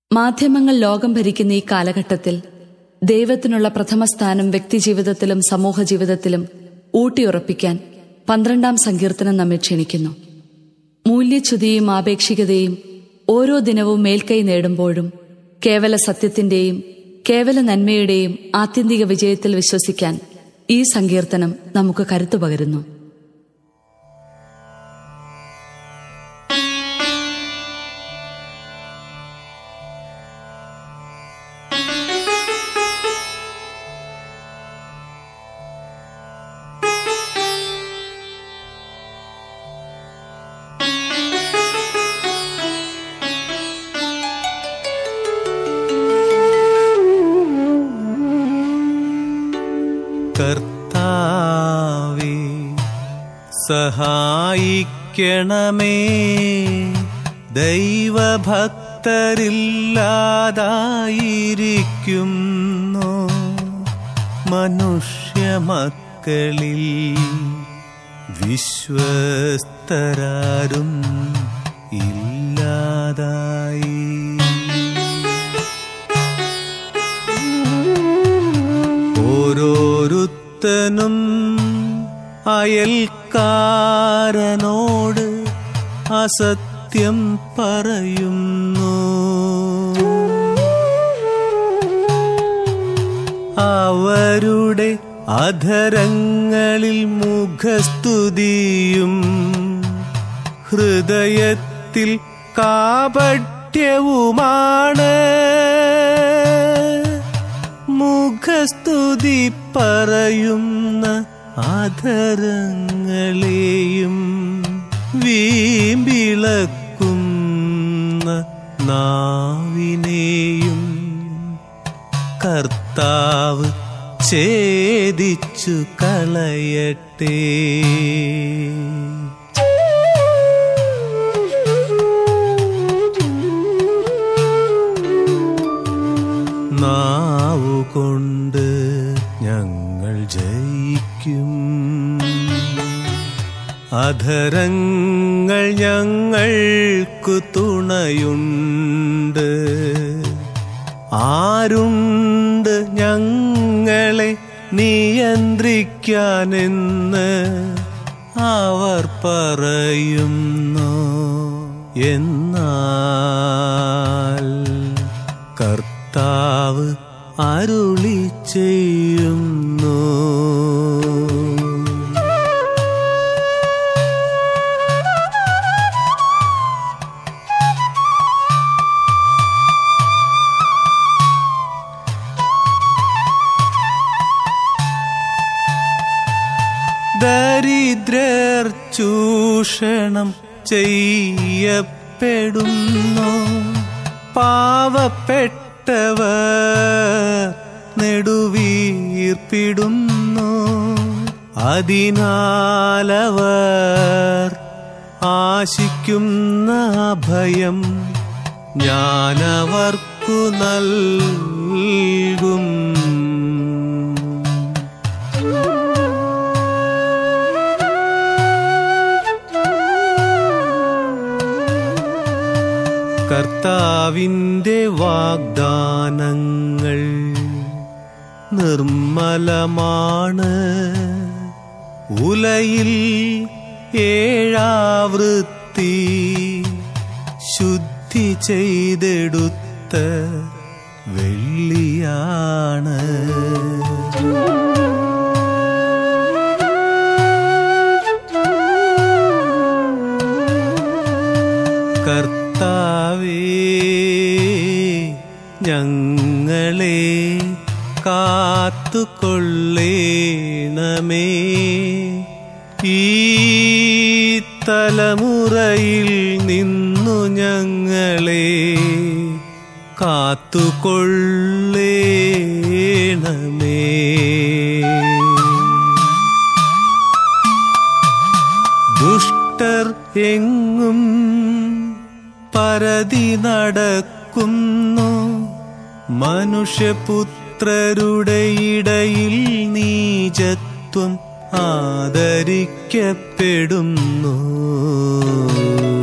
മാധ്യമങ്ങൾ ലോകം ഭരിക്കുന്ന ഈ കാലഘട്ടത്തിൽ ദൈവത്തിനുള്ള പ്രഥമ സ്ഥാനം വ്യക്തിജീവിതത്തിലും സമൂഹ ജീവിതത്തിലും ഊട്ടിയുറപ്പിക്കാൻ 12-ാം സങ്കീർത്തനം നമ്മെ ക്ഷണിക്കുന്നു. മൂല്യച്യുതിയും ആപേക്ഷികതയും ഓരോ ദിനവും മേൽക്കൈ നേടുമ്പോഴും കേവല സത്യത്തിന്റെയും കേവല നന്മയുടെയും ആത്യന്തിക വിജയത്തിൽ വിശ്വസിക്കാൻ ഈ സങ്കീർത്തനം നമുക്ക് കരുത്തു പകരുന്നു. കർത്താവേ സഹായിക്കണമേ, ദൈവഭക്തരില്ലാതായിരിക്കുന്നു മനുഷ്യമക്കളിൽ, വിശ്വസ്തരാരും ഇല്ലാതായി. ഓരോരുത്തനും അയൽക്കാരനോട് അസത്യം പറയുന്നു. അവരുടെ അധരങ്ങളിൽ മുഖസ്തുതിയും ഹൃദയത്തിൽ കാപട്യവുമാണ്. മുഖസ്തുതി പറയുന്ന അധരങ്ങളെയും വീമ്പിളക്കുന്ന നാവിനെയും കർത്താവ് ഛേദിച്ചു കളയട്ടെ. നാവുകൊണ്ട് ഞങ്ങൾ ജയിക്കും, അധരങ്ങൾ ഞങ്ങൾക്കു തുണയുണ്ട്. ആരുണ്ട് ഞങ്ങളെ നിയന്ത്രിക്കാനെന്ന് അവർ പറയുന്നു. എന്നാൽ കർത്താവ് അരുളി ചെയ്യുന്നു. ദരിദ്രർ ചൂഷണം ചെയ്യപ്പെടുന്നു, പാവപ്പെട്ടവർ നെടുവീർപ്പിടുന്നു. അതിനാലവർ ആശിക്കുന്ന അഭയം ഞാനവർക്കു നൽകും. കർത്താവിന്റെ വാഗ്ദാനങ്ങൾ നിർമ്മലമാണ്, ഉലയിൽ ഏഴാവൃത്തി ശുദ്ധി ചെയ്തെടുത്ത വെള്ളിയാണ്. കർത്താവേ ഞങ്ങളെ കാത്തുകൊള്ളേണമേ, ഈ തലമുറയിൽ നിന്നു ഞങ്ങളെ കാത്തുകൊള്ളേണമേ. ദുഷ്ടർ എങ്ങും പരതി നടക്കുന്നു, മനുഷ്യപുത്രരുടെ ഇടയിൽ നീചത്വം ആദരിക്കപ്പെടുന്നു.